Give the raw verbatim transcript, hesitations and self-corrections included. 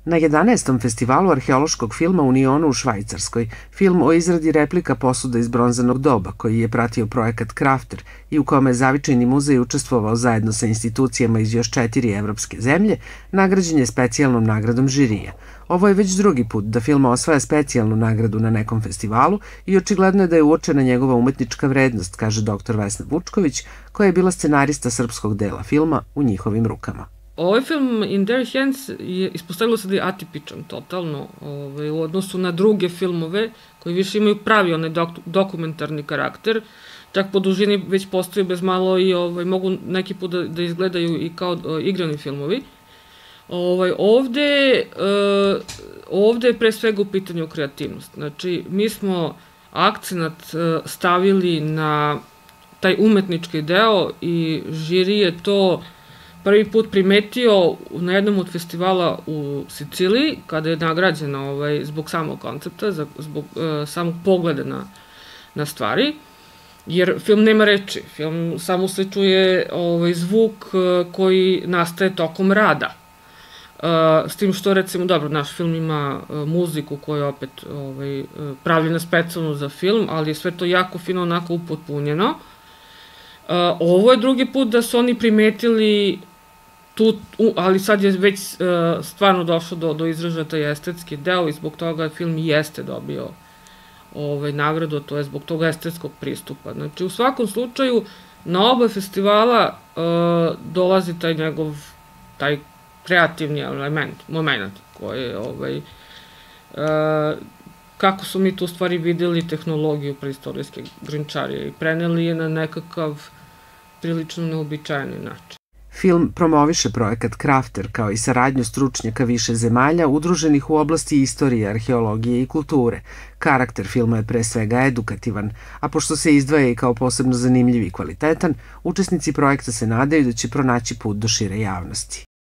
Na jedanaestom festivalu arheološkog filma u Nionu u Švajcarskoj, film o izradi replika posuda iz bronzanog doba, koji je pratio projekat Crafter i u kome je Zavičajni muzej učestvovao zajedno sa institucijama iz još četiri evropske zemlje, nagrađen je specijalnom nagradom žirija. Ovo je već drugi put da film osvaja specijalnu nagradu na nekom festivalu i očigledno je da je uočena njegova umetnička vrednost, kaže doktor Vesna Vučković, koja je bila scenarista srpskog dela filma U njihovim rukama. Ovaj film In Their Hands je ispostavilo se da je atipičan totalno ovaj, u odnosu na druge filmove koji više imaju pravi onaj dok, dokumentarni karakter. Čak po dužini već postoji bez malo i ovaj, mogu neki put da, da izgledaju i kao o, igrani filmovi. Ovaj, ovde, uh, ovde je pre svega u pitanju kreativnost. Znači, mi smo akcenat uh, stavili na taj umetnički deo i žiri je to prvi put primetio na jednom od festivala u Siciliji, kada je nagrađena ovaj, zbog samog koncepta, zbog uh, samog pogleda na, na stvari, jer film nema reči, film samo se čuje ovaj, zvuk uh, koji nastaje tokom rada. Uh, s tim što, recimo, dobro, naš film ima uh, muziku koja je opet ovaj, uh, pravljena specijalno za film, ali je sve to jako fino onako upotpunjeno. Uh, ovo je drugi put da su oni primetili tu, uh, ali sad je već uh, stvarno došlo do, do izražaja taj estetski deo i zbog toga film i jeste dobio ovaj, nagradu, to je zbog toga estetskog pristupa. Znači, u svakom slučaju, na oba festivala uh, dolazi taj njegov, taj kreativni element, moment koji je, ovaj, uh, kako su mi tu u stvari videli tehnologiju preistorijske grinčarije i preneli je na nekakav prilično neobičajeni način. Film promoviše projekat Crafter kao i saradnju stručnjaka više zemalja udruženih u oblasti istorije, arheologije i kulture. Karakter filma je pre svega edukativan, a pošto se izdvaja i kao posebno zanimljiv i kvalitetan, učesnici projekta se nadaju da će pronaći put do šire javnosti.